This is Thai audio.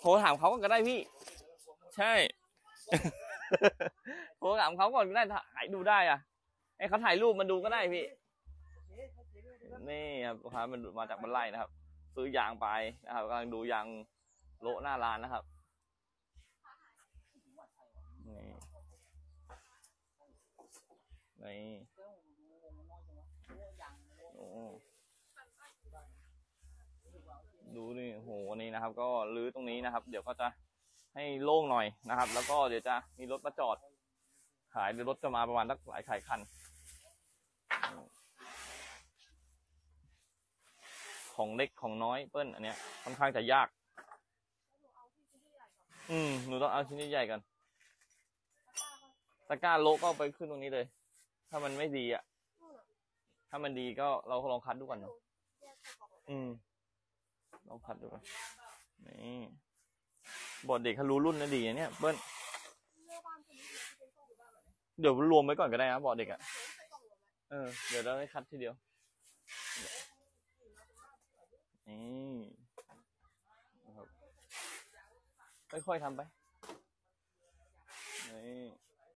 โทรถามเขาก็ได้พี่ใช่ โทรถามเขาก่อนก็ได้ถ่ายดูได้อะให้เขาถ่ายรูปมาดูก็ได้พี่นี่ครับลูกค้ามันมาจากบ้านไร่นะครับซื้อยางไปนะครับกำลังดูยางโละหน้าร้านนะครับนี่โอ้ดูนี่โหนี่นะครับ ก็รื้อตรงนี้นะครับ เดี๋ยวก็จะให้โล่งหน่อยนะครับ แล้วก็เดี๋ยวจะมีรถมาจอดขายหรือรถจะมาประมาณสักหลายคันของเล็กของน้อยเปิ้ลอันเนี้ยค่อนข้างจะยากหนูต้องเอาชิ้นใหญ่ๆกันตะกร้าโลก็ไปขึ้นตรงนี้เลยถ้ามันไม่ดีอ่ะถ้ามันดีก็เราลองคัดดูก่อนเนาะลองคัดดูก่อนนี่บอร์ดเด็กเขารู้รุ่นนะดีเนี่ยเปิ้ลเดี๋ยวรวมไว้ก่อนก็ได้นะบอร์ดเด็กอ่ะเดี๋ยวเราให้คัดทีเดียวนี่ค่อยๆทำไปนี่